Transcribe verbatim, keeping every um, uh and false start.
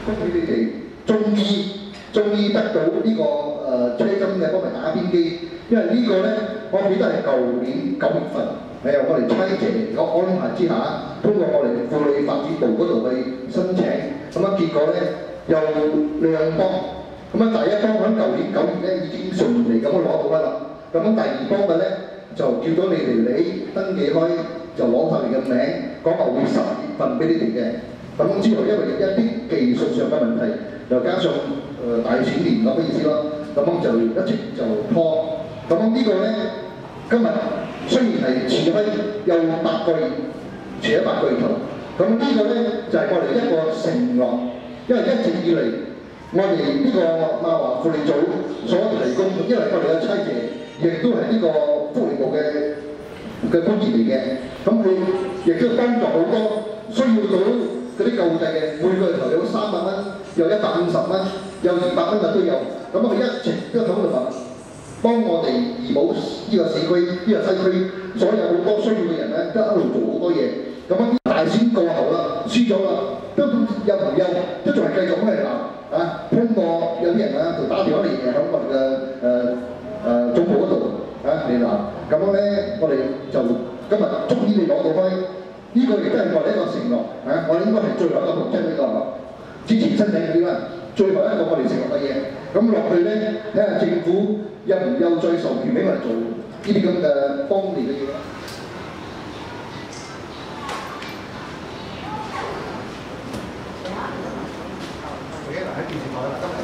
恭喜你哋終於終於得到呢、這個誒、呃、車針嘅幫埋打邊機，因為個呢個咧我記得係舊年九月份係由我哋差姐個安排之下，通過我哋婦女發展部嗰度去申請，咁啊結果咧有兩幫，咁啊第一幫喺舊年九月咧已經順利咁攞到㗎啦，咁第二幫嘅咧就叫咗你哋你登記開就攞晒你嘅名，講話會十月份俾你哋嘅。咁之後因為一啲技術上嘅問題，又加上誒、呃、大選年咁嘅意思咯，咁樣就一直就拖。咁樣呢個咧，今日雖然係遲開有八個月，遲咗八個月頭。咁呢個咧就係、是、我哋一個承諾，因為一直以嚟我哋呢個馬華婦女組所提供，因為我哋嘅差姐亦都係呢個福利部嘅嘅官員嚟嘅，咁佢亦都幫助好多需要到嗰啲救濟嘅，每個月頭有三百蚊，有一百五十蚊，有二百蚊嘅都有。咁佢一直都喺度話幫我哋怡保呢個市區、呢、這個西區所有好多需要嘅人咧，都喺度做好多嘢。咁樣大選過後啦，輸咗啦，都又唔休，都仲係繼續咁嚟鬧啊！通過有啲人啊，就打電話嚟喺我哋嘅誒誒總部嗰度啊嚟鬧。咁樣咧，我哋就今日終於你攞到開。呢個亦都係我哋一個承諾嚇、啊，我哋應該係最後一個同親呢個之前申請嗰啲啦，最後一個我哋承諾嘅嘢，咁落去咧睇下政府有唔有再授權俾我哋做呢啲咁嘅幫你嘅嘢啦。喺電視台啦，今日。